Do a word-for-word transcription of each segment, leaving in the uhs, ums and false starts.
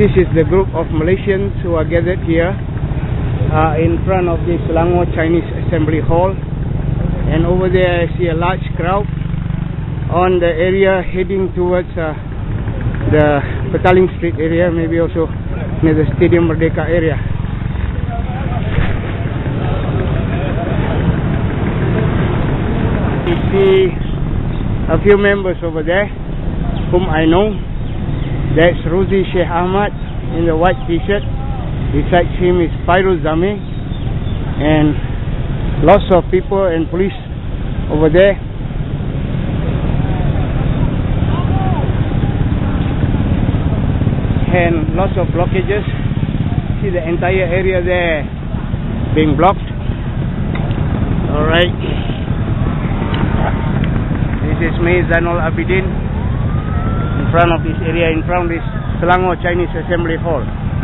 This is the group of Malaysians who are gathered here uh, in front of the Selangor Chinese Assembly Hall, and over there I see a large crowd on the area heading towards uh, the Petaling Street area, maybe also near the Stadium Merdeka area. You see a few members over there whom I know. That's Rozi Sheikh Ahmad in the white t-shirt. Beside him is Fairuz Zami, and lots of people and police over there. And lots of blockages. See the entire area there being blocked. Alright. This is me, Zainul Abidin, in front of this area, in front of this Selangor Chinese Assembly Hall.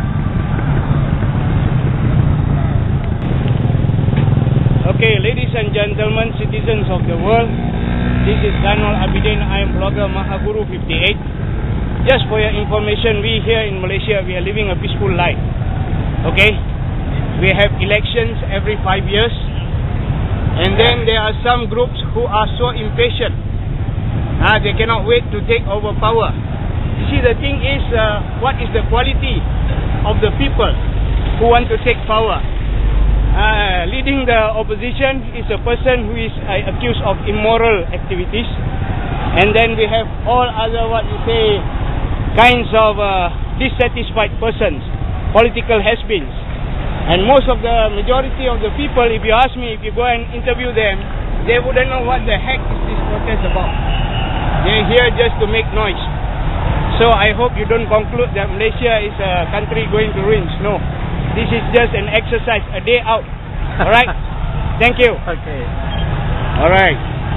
Okay, ladies and gentlemen, citizens of the world, this is Zainul Abidin. I am blogger Mahaguru fifty-eight. Just for your information, we here in Malaysia, we are living a peaceful life. Okay? We have elections every five years. And then there are some groups who are so impatient. Uh, they cannot wait to take over power. You see, the thing is, uh, what is the quality of the people who want to take power? Uh, leading the opposition is a person who is uh, accused of immoral activities. And then we have all other, what you say, kinds of uh, dissatisfied persons, political has-beens. And most of the majority of the people, if you ask me, if you go and interview them, they wouldn't know what the heck is this protest about. They're here just to make noise. So I hope you don't conclude that Malaysia is a country going to ruins. No, this is just an exercise, a day out. Alright? Thank you. Okay. Alright.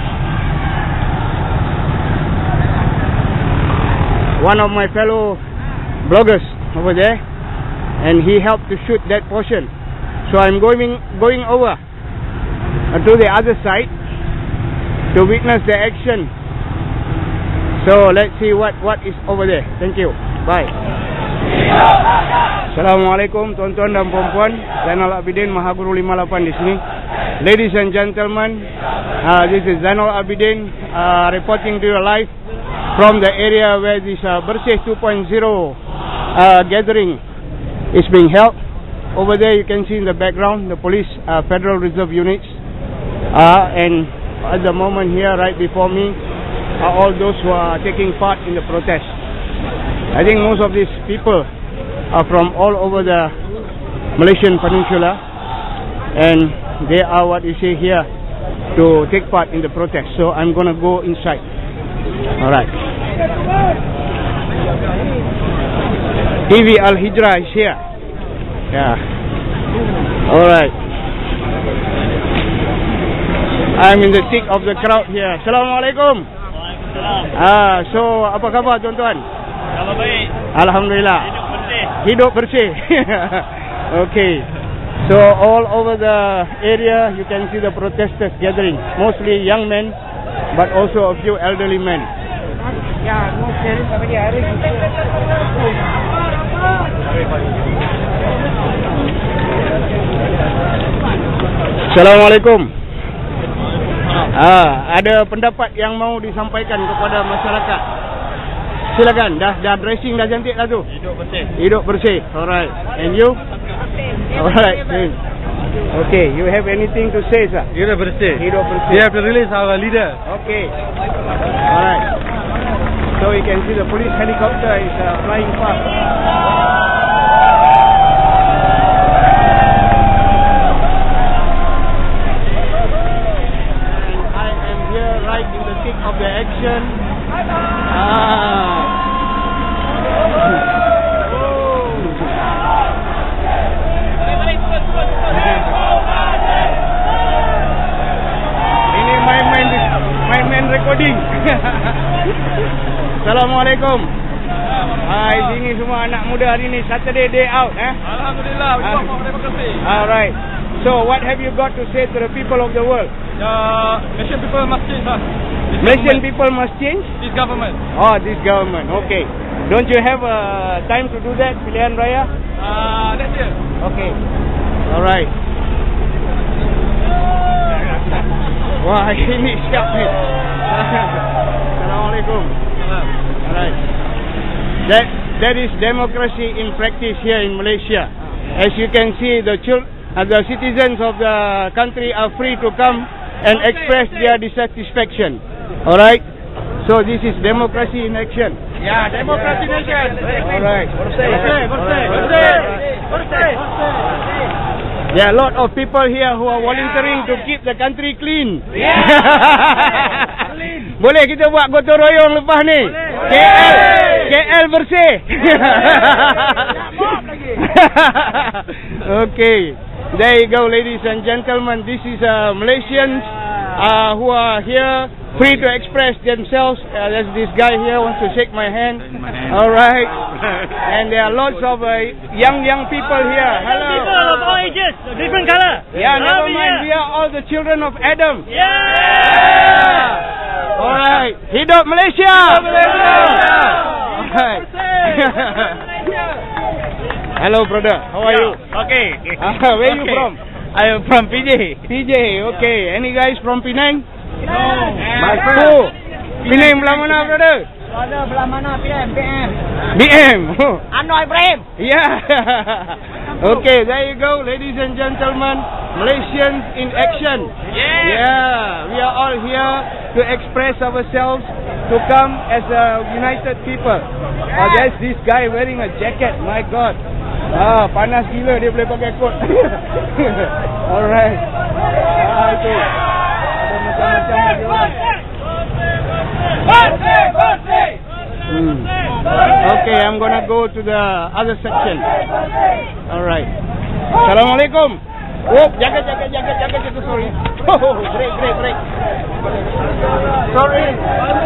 One of my fellow bloggers over there, and he helped to shoot that portion. So I'm going going over to the other side to witness the action. So let's see what what is over there. Thank you. Bye. Assalamualaikum tuan-tuan dan puan-puan. Zainul Abidin, Mahaguru lima lapan di sini. Ladies and gentlemen, uh, this is Zainul Abidin uh, reporting to you live from the area where this uh, Bersih two point oh uh, gathering is being held. Over there you can see in the background the police uh, Federal Reserve units, uh, and at the moment here right before me are all those who are taking part in the protest. I think most of these people are from all over the Malaysian peninsula, and they are, what you see here, to take part in the protest. So I'm gonna go inside. Alright. T V Al Hijrah is here. Yeah. Alright. I'm in the thick of the crowd here. Assalamualaikum. Ah, so apa khabar tuan-tuan? Khabar baik. Alhamdulillah. Hidup bersih. Hidup bersih. Okay. So all over the area you can see the protesters gathering, mostly young men, but also a few elderly men. Assalamualaikum. Ah, ada pendapat yang mau disampaikan kepada masyarakat? Silakan. Dah dah dressing dah cantik dah tu. Hidup bersih. Hidup bersih. Alright. And you? Alright. Okay. You have anything to say, sir? Hidup bersih. Hidup bersih. We have to release our leader. Okay. Alright. So you can see the police helicopter is uh, flying past. Of the action. Ah. Ini my man, my man recording. Assalamualaikum. Hai, sini semua anak muda hari ni Saturday day out, eh? Alhamdulillah. Ah. Alright. So what have you got to say to the people of the world? The Malaysian people must change lah. This Malaysian government. people must change? This government. Oh, this government. Okay. Don't you have uh, time to do that, pilihan raya? Uh, next year. Okay. Alright. Wah, ini siap ni. Assalamualaikum. Alright. That that is democracy in practice here in Malaysia. As you can see, the chil uh, the citizens of the country are free to come and express their dissatisfaction. Alright. So this is democracy in action. Yeah, democracy nation. Alright. Bersih, bersih, bersih, bersih. There are a lot of people here who are volunteering to keep the country clean. Yeah. Boleh kita buat gotong royong lepas ni? K L, K L bersih. Okay. There you go, ladies and gentlemen. This is uh, Malaysians uh, who are here, free to express themselves. Uh, there's this guy here wants to shake my hand. All right. And there are lots of uh, young young people here. Hello. People of all ages, different color. Yeah, never mind. We are all the children of Adam. Yeah. All right. Hidup Malaysia. Hidup Malaysia. All right. Hello, brother. How are you? Okay. Uh, where are you Okay. from? I am from P J. P J. Okay. Any guys from Penang? No. My friend. Penang belah mana, brother? Ada belah mana P M? P M. B M. Anwar Ibrahim. Yeah. Okay, there you go, ladies and gentlemen. Malaysians in action. Yeah. Yeah. We are all here to express ourselves, to come as a united people. Oh, there's this guy wearing a jacket. My God. Ah, panas gila dia boleh pakai coat. Alright. Ah, itu. Ada macam-macam lagi orang. Hmm. Okay, I'm gonna go to the other section. Alright. Assalamualaikum. Oh, jaga, jaga, jaga, jaga, jaga, sorry. Oh, break, break, break. Sorry.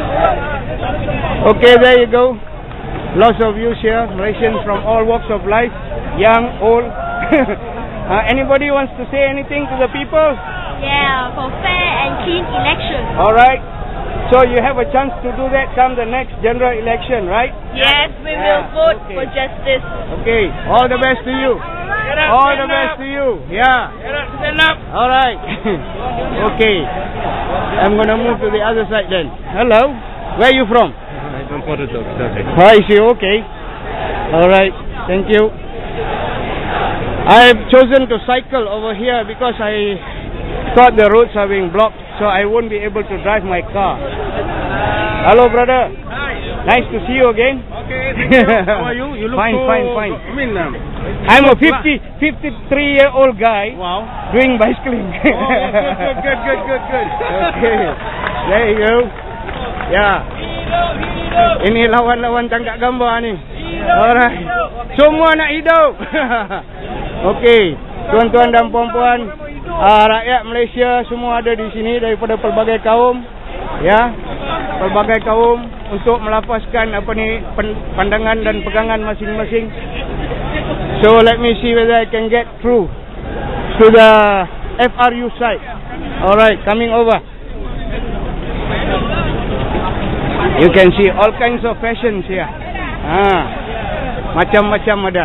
Okay, there you go. Lots of views here, Malaysians from all walks of life, young, old. uh, anybody wants to say anything to the people? Yeah, for fair and clean election. Alright. So you have a chance to do that come the next general election, right? Yes, we will Yeah, vote okay. for justice. Okay, all the best to you. All the best to you. Yeah. Stand up. Alright. Okay. I'm gonna move to the other side then. Hello. Where are you from? I don't want to talk. Okay. Why is you okay? Alright. Thank you. I've chosen to cycle over here because I thought the roads are being blocked, so I won't be able to drive my car. Hello, brother. Hi. Nice to see you again. Okay. Thank you. How are you? You look Fine, so, fine, fine. I mean, um, I'm a fifty, fifty-three year old guy wow. doing bicycling. Oh, good, good, good, good, good. Okay. There you go. Yeah. Ini lawan-lawan tangkap gambar ni. Alright. Semua nak hidup. Okay. Tuan-tuan dan puan-puan, uh, rakyat Malaysia semua ada di sini daripada pelbagai kaum. Ya. Pelbagai kaum untuk melapaskan apa ni pandangan dan pegangan masing-masing. So let me see whether I can get through to the F R U side. Alright, coming over. You can see all kinds of fashions here. Ah, macam-macam ada.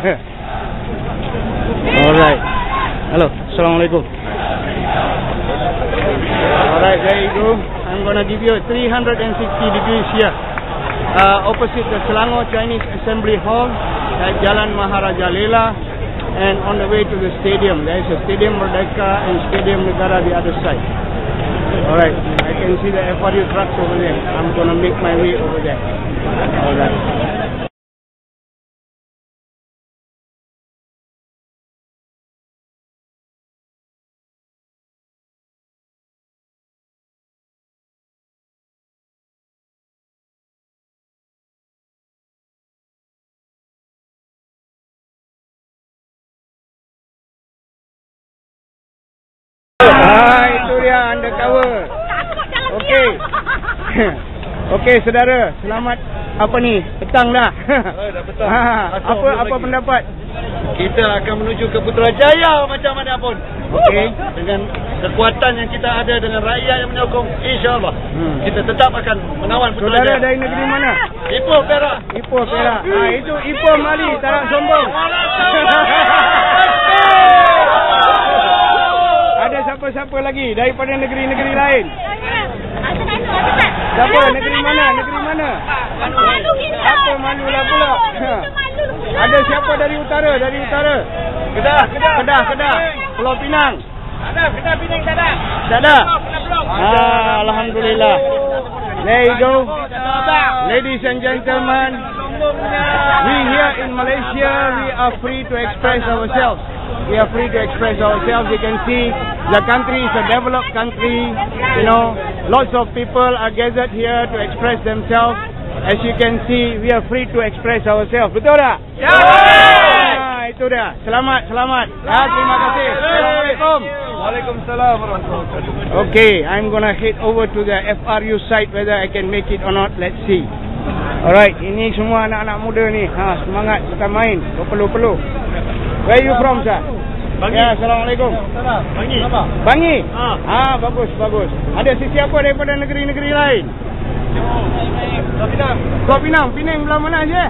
Alright. Hello, Assalamualaikum. Alright, there you go. I'm gonna give you a three hundred sixty degrees here. Uh, opposite the Selangor Chinese Assembly Hall at Jalan Maharaja Lela, and on the way to the stadium. There is a Stadium Merdeka and Stadium Negara the other side. Alright, I can see the F R U trucks over there. I'm gonna make my way over there. Alright. Ah, itu dia undercover. Okey. Okey, saudara, selamat apa ni? Petang dah. Oh, dah petang. Ha, Asal apa belum apa lagi. pendapat? Kita akan menuju ke Putrajaya macam mana pun. Okey. Dengan kekuatan yang kita ada dengan rakyat yang menyokong, insya-Allah Hmm. kita tetap akan mengawal Saudara Putrajaya. dari negeri mana? Ipoh, Perak. Ipoh, Perak. Ha, itu Ipoh Mali, tak nak sombong. Ada siapa-siapa lagi daripada negeri-negeri lain? Siapa? Negeri mana? Negeri mana? Malu kita. Apa malu lah pula? Ha. Ada siapa dari utara? Dari utara? Kedah, Kedah. Kedah, Kedah. Pulau Pinang. Ada, Kedah Pinang tak ada. Tak ada? Ah, Alhamdulillah. There you go. Ladies and gentlemen, we here in Malaysia, we are free to express ourselves. We are free to express ourselves. You can see the country is a developed country. You know, lots of people are gathered here to express themselves. As you can see, we are free to express ourselves. Betul tak? Ya. Ah, itu dia. Selamat, selamat. Ah, terima kasih. Assalamualaikum. Waalaikumsalam warahmatullahi wabarakatuh. Okay, I'm gonna head over to the F R U site whether I can make it or not. Let's see. Alright, ini semua anak-anak muda ni. Ha, semangat bukan main. Berpeluh-peluh. Where you from, sir? Bangi. Ya, Assalamualaikum. Bangi. Bangi? Ha. Ah, bagus, bagus. Ada sesiapa daripada negeri-negeri lain? Pulau Pinang. Pulau Pinang. Pinang belah mana je?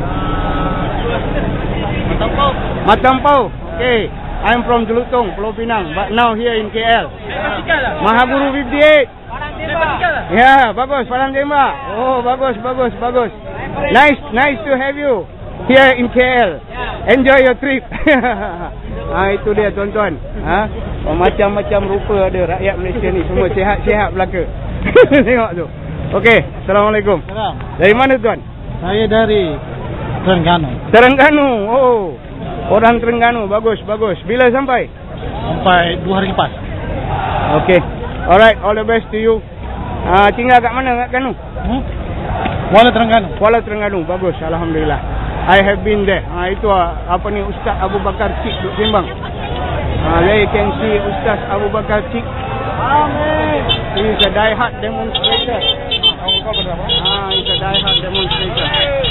Matampau. Matampau. Okay. I'm from Jelutong, Pulau Pinang. But now here in K L. Mahaguru fifty-eight. Ya, bagus. Padang Tembak. Oh, bagus, bagus, bagus. Nice, nice to have you here in K L. Enjoy your trip. Ah, itu dia tuan-tuan. Ha? Oh, macam-macam rupa ada rakyat Malaysia ni. Semua sihat-sihat belaka. Tengok tu. Okey, Assalamualaikum. Salam. Dari mana tuan? Saya dari Terengganu. Terengganu. Oh. Orang Terengganu. Bagus, bagus. Bila sampai? Sampai dua hari lepas. Okey. Alright, all the best to you. Ah, tinggal kat mana kat Kanu? Hmm? Kuala Terengganu. Kuala Terengganu. Bagus, alhamdulillah. I have been there. Ah, itu ah, apa ni Ustaz Abu Bakar Cik duk sembang. Ah, there you can see Ustaz Abu Bakar Cik. Amin. He is a die-hard demonstrator. Ah, he is a die-hard demonstrator.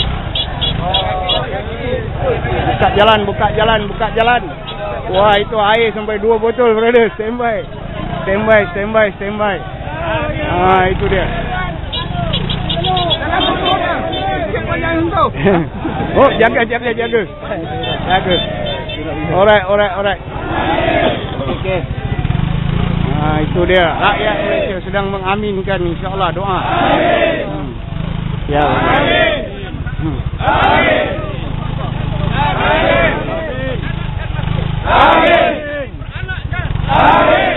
Buka jalan, buka jalan, buka jalan. Wah, itu air sampai dua botol, brother. Stand by. Stand by, stand by, stand by. Ah, itu dia. Oh, jaga, jaga, jaga. Jaga. Alright, alright, alright. Okey. Ah, itu dia. Rakyat Malaysia sedang mengaminkan, insya-Allah, doa. Amin. Hmm. Ya. Amin. Hmm. Amin. Amin. Amin. Amin.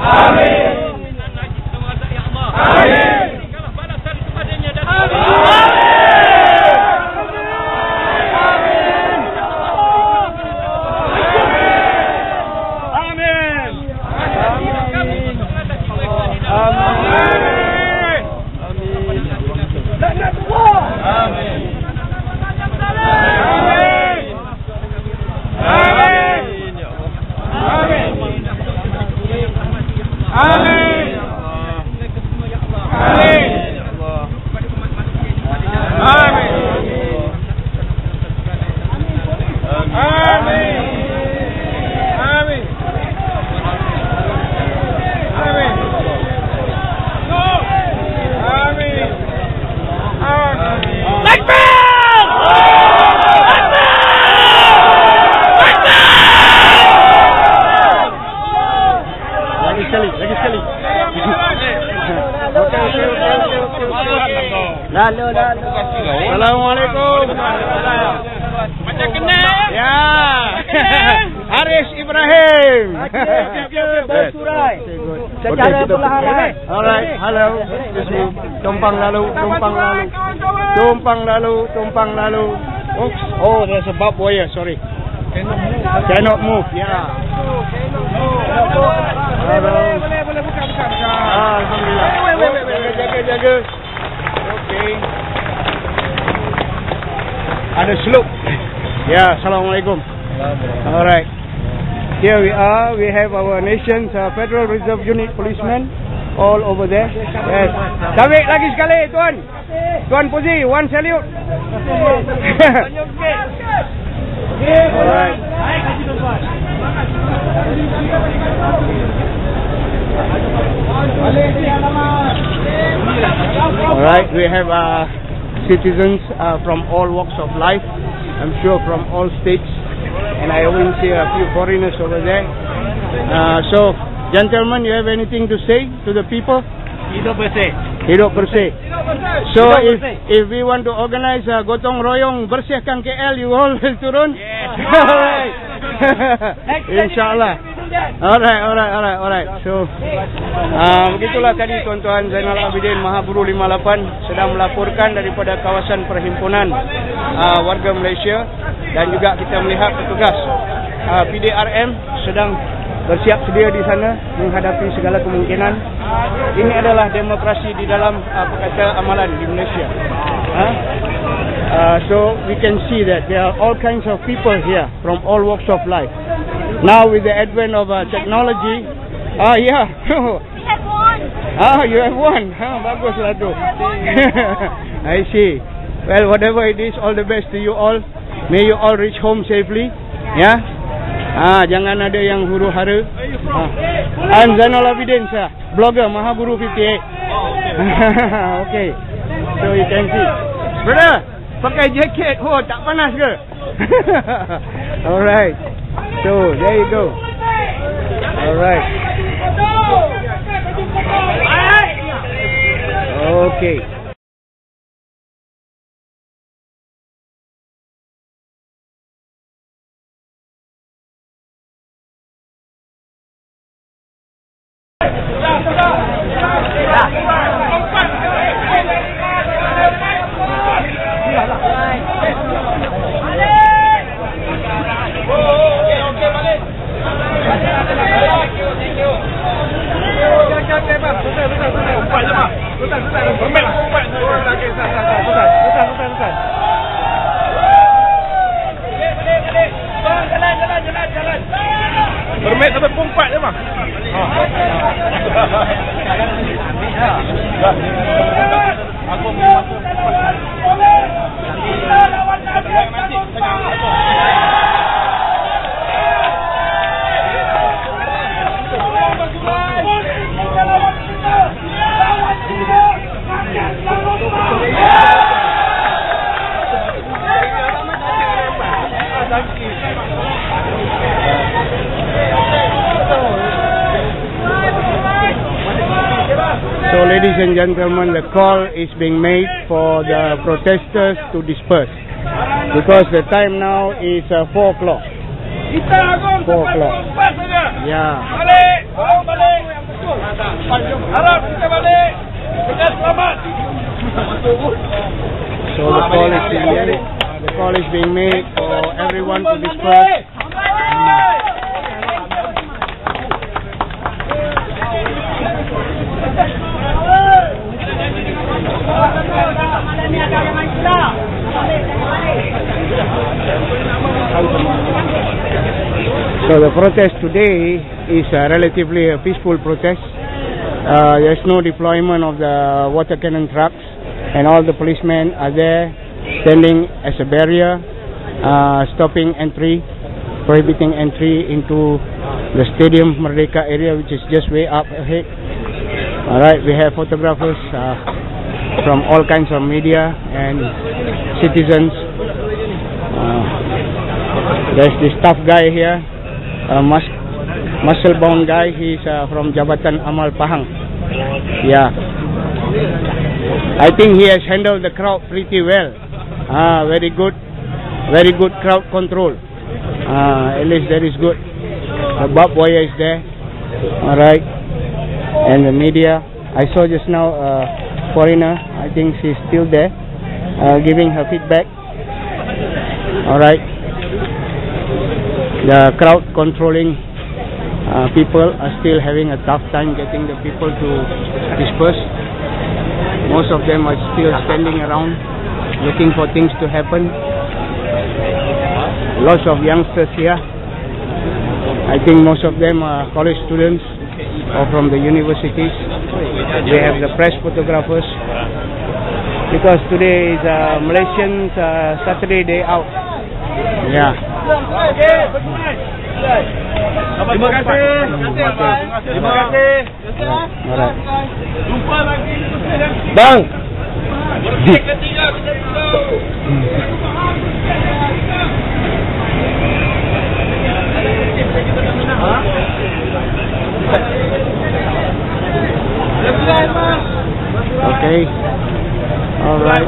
Amin. Amin. Lalu, lalu. Assalamualaikum. Macam kenal? Ya. Haris Ibrahim. Bersurai. Secara perlahan. Alright, hello. Tumpang lalu, tumpang lalu. Tumpang lalu, tumpang lalu. Oops. Oh, there's a barbed wire, sorry. Cannot move. Ya. Boleh, boleh, boleh buka, buka, buka. Alhamdulillah. Jaga, jaga, jaga. Okay. Ada slope. Ya, assalamualaikum. Alright. Here we are. We have our nation's uh, Federal Reserve Unit policemen all over there. Yes. Tarik lagi sekali, tuan. Tuan Puji, one salute. Alright. Alright, we have uh, citizens uh, from all walks of life, I'm sure from all states, and I even see a few foreigners over there. Uh, so, gentlemen, you have anything to say to the people? Hidup bersih. Hidup bersih. So, if if we want to organize a gotong royong bersihkan K L, you all will turun? Yes. Alright. Insyaallah. Alright, alright, alright, alright. So, uh, begitulah tadi tuan-tuan Zainal Abidin Mahaburu lima puluh lapan sedang melaporkan daripada kawasan perhimpunan uh, warga Malaysia, dan juga kita melihat petugas uh, P D R M sedang bersiap sedia di sana menghadapi segala kemungkinan. Ini adalah demokrasi di dalam uh, perkata amalan di Malaysia. Huh? Uh, so we can see that there are all kinds of people here from all walks of life. Now with the advent of uh, technology, ah uh, yeah, We have won. ah you have won, ah baguslah tu. I see. Well, whatever it is, all the best to you all. May you all reach home safely. Ya. Yeah? Ah, jangan ada yang huru hara. Ah. I'm Zainal Abidin, sir. Blogger Mahaburu fifty-eight. Okay. So you can see. Brother, pakai jaket. Oh, tak panas ke? Alright. So, there you go. Alright. Okay. Bermain sampai pumpat je bang. Aku masuk. So, ladies and gentlemen, the call is being made for the protesters to disperse, because the time now is uh, four o'clock. Four o'clock. Yeah. Balik, balik. Harap kita balik. Dengan selamat. So the call is being made. The call is being made for everyone to disperse. So the protest today is uh, relatively a peaceful protest. Uh, there's no deployment of the water cannon trucks, and all the policemen are there standing as a barrier, uh, stopping entry, prohibiting entry into the Stadium Merdeka area, which is just way up ahead. Alright, we have photographers uh, from all kinds of media and citizens. Uh, there's this tough guy here, a mus muscle-bound guy. He's uh, from Jabatan Amal Pahang. Yeah, I think he has handled the crowd pretty well. Ah, very good, very good crowd control. Ah, at least that is good. The barbed wire is there. Alright, and the media. I saw just now a foreigner. I think she's still there, uh, giving her feedback. Alright, the crowd controlling uh, people are still having a tough time getting the people to disperse. Most of them are still standing around looking for things to happen. Lots of youngsters here. I think most of them are college students or from the universities. We have the press photographers because today is a Malaysian uh, Saturday day out. Yeah. Terima kasih. Terima kasih. Alright. Jumpa lagi. Bang. Okay. Alright.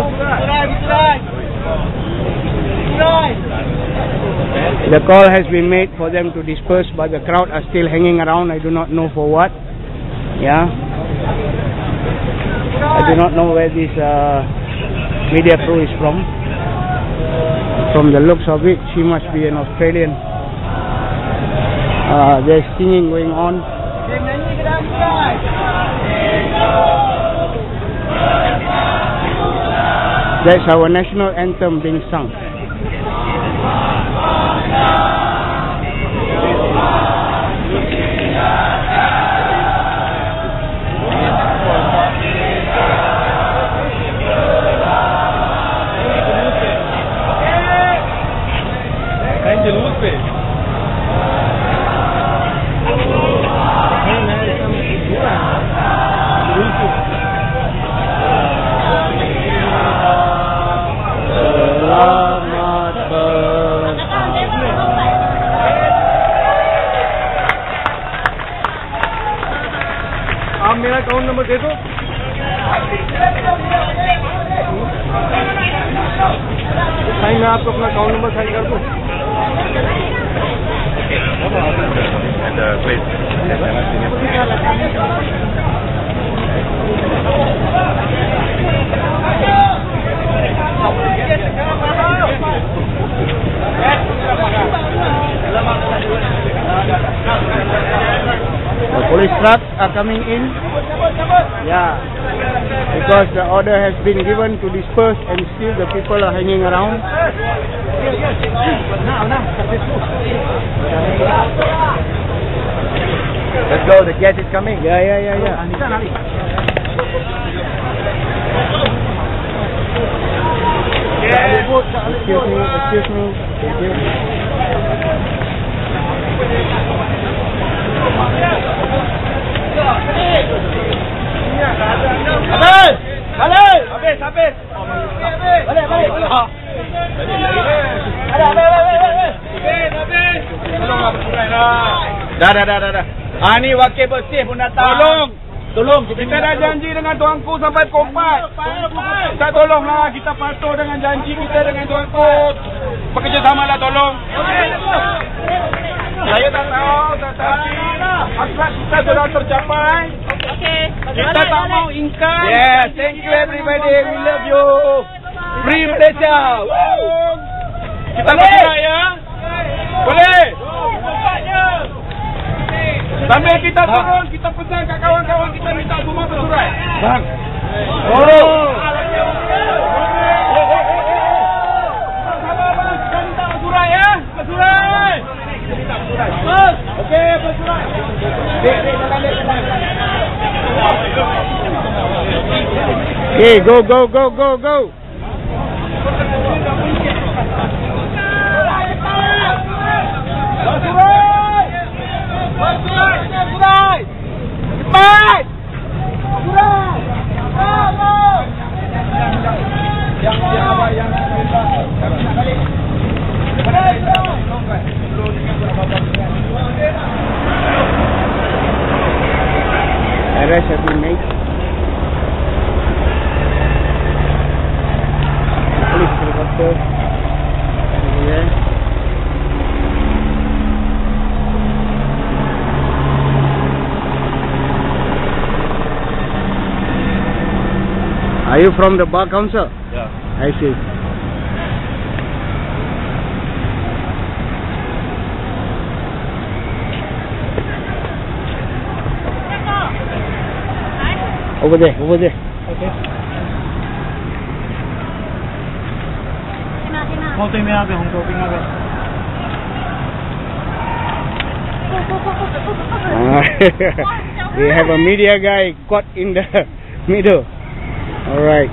The call has been made for them to disperse, but the crowd are still hanging around. I do not know for what. Yeah. I do not know where this uh, media crew is from. From the looks of it, she must be an Australian. Uh, there's singing going on. That's our national anthem being sung. आप मेरा account number दे दो। साइन मैं आपको अपना account number sign कर दूँ। The police trucks are coming in. Yeah, because the order has been given to disperse, and still the people are hanging around. Let's go. The gas is coming. Yeah, yeah, yeah, yeah. Excuse me, excuse me. Thank you. Habis! Balik! Habis, habis! Balik, balik! Dah, dah, dah, dah, dah. Ah, ni wakil bersih pun datang. Tolong! Tolong! Kita dah janji dengan tuanku sampai pukul empat. Kita tolonglah, kita patuh dengan janji kita dengan tuanku. Bekerjasamalah, tolong. Saya tak tahu, tetapi aku Hasrat kita sudah tercapai. Okay. Kita tak mau ingkar. Yeah, thank you everybody. We love you. Free Malaysia. Woo. Kita bergerak ya. Boleh. Sambil kita turun, kita pesan kat kawan-kawan kita minta semua bersurai. Bang. Oh. Sabar bang, kita minta bersurai ya. Bersurai. Minta bersurai. Okey, bersurai. Dek, dek, jalan dek. Okay, go, go, go, go, go. Bersurai! Bersurai! Bersurai! Cepat! Bersurai! Bravo! Yang yang apa yang balik. Arrest have been made. Police helicopter. Yeah. Are you from the Bar Council? Yeah. I see. Over there, over there. Okay. Kau tu yang apa? Hong Kong apa? We have a media guy caught in the middle. All right.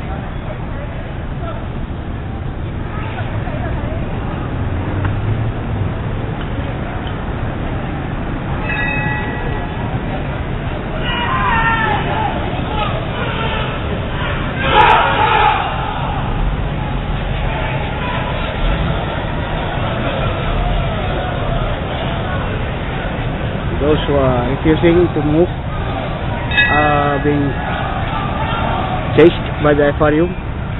Those who are refusing to move are being chased by the F R U.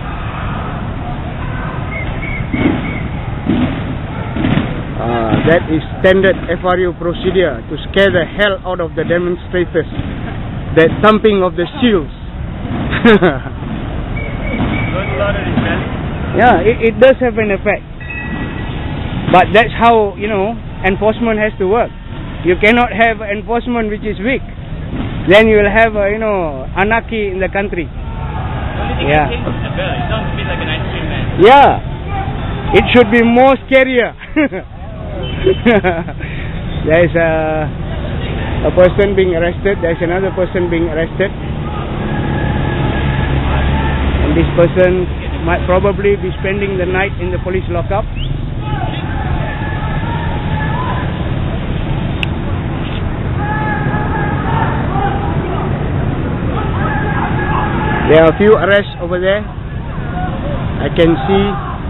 Uh, that is standard F R U procedure to scare the hell out of the demonstrators. That thumping of the shields. Yeah, it, it does have an effect. But that's how, you know, enforcement has to work. You cannot have enforcement which is weak. Then you will have, uh, you know, anarchy in the country. Yeah. Yeah. It should be more scarier. There is a, a person being arrested. There is another person being arrested. And this person might probably be spending the night in the police lockup. There are a few arrests over there. I can see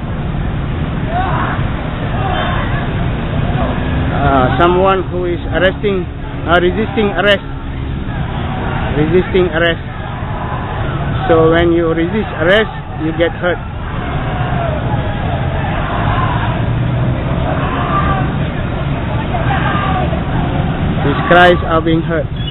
uh, someone who is arresting, uh, resisting arrest, resisting arrest. So when you resist arrest, you get hurt. These cries are being heard.